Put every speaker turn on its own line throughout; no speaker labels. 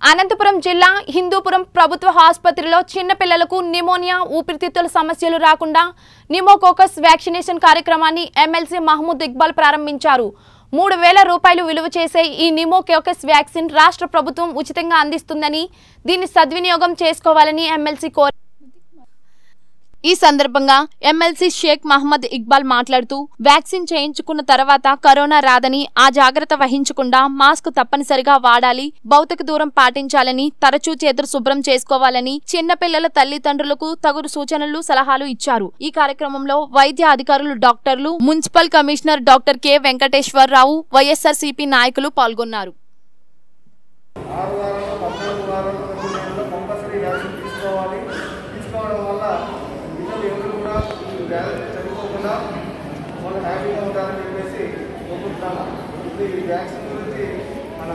అనంతపురం జిల్లా హిందూపురం ప్రభుత్వ ఆసుపత్రిలో చిన్న పిల్లలకు నిమోనియా ఊపిరితిత్తుల సమస్యలు రాకుండా నిమోకోకస్ వ్యాక్సినేషన్ కార్యక్రమాన్ని ఎమ్మెల్సీ మహమూద్ ఇక్బాల్ ప్రారంభించారు. 3000 రూపాయలు విలువ చేసే ఈ నిమోకోకస్ వ్యాక్సిన్ రాష్ట్ర ప్రభుత్వం ఉచితంగా అందిస్తుందని దీన్ని సద్వినియోగం చేసుకోవాలని ఎమ్మెల్సీ కోరారు. ఈ సందర్భంగా ఎమ్మెల్సీ షేక్ మహమ్మద్ ఇక్బాల్ మాట్లాడుతూ వ్యాక్సిన్ చేయించుకున్న తర్వాత కరోనా రాదని ఆ జాగ్రత్త వహించకుండా మాస్క్ తప్పనిసరిగా వాడాలి, భౌతిక దూరం పాటించాలని, తరచూ చేతులు శుభ్రం చేసుకోవాలని చిన్న పిల్లల తల్లిదండ్రులకు తగు సూచనలు సలహాలు ఇచ్చారు. ఈ కార్యక్రమంలో వైద్య అధికారులు, డాక్టర్లు, municipal commissioner doctor K Venkateswararao, YSRCP నాయకులు పాల్గొన్నారు.
చనిపోకుండా వాళ్ళు హ్యాపీగా ఉంటారని చెప్పేసి కోరుకుంటున్నాము. ఇప్పుడు ఈ వ్యాక్సిన్ గురించి మన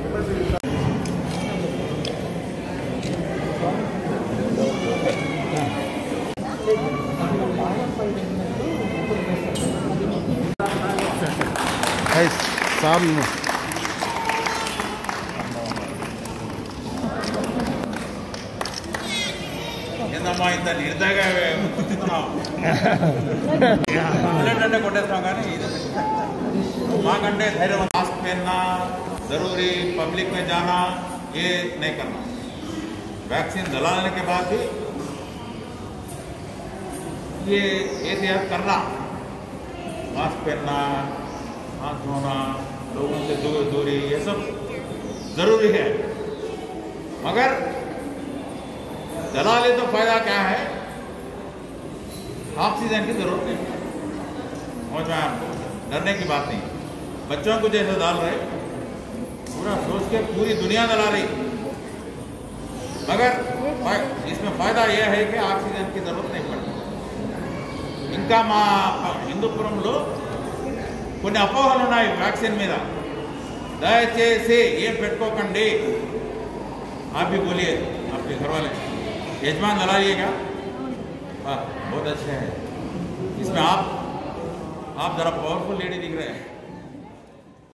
ఏందమ్మా ఇంత నిర్దయగా కూర్చుతున్నావు అంటే కొట్టేస్తాం కానీ मांगंटे धैर्य मास्क पहनना जरूरी, पब्लिक में जाना ये नहीं करना। वैक्सीन दिलाने के बाद भी ये एहतियात करना, मास्क पहनना, हाथ धोना, लोगों से दूरी, ये सब जरूरी है। मगर दलाली तो फायदा क्या है, ऑक्सीजन की जरूरत नहीं, डरने की बात नहीं। बच्चों को जैसे डाल रहे पूरा सोच के पूरी दुनिया डला रही, मगर इसमें फायदा यह है कि ऑक्सीजन की जरूरत नहीं पड़ती। ఇంకా మా హిందూపురంలో కొన్ని అపోహలు ఉన్నాయి వ్యాక్సిన్ మీద, దయచేసి ఏం పెట్టుకోకండి. आप भी बोलिए आपके घर वाले, यजमान दलाइएगा, बहुत अच्छे हैं। इसमें आप जरा पावरफुल लेडी दिख रहे हैं।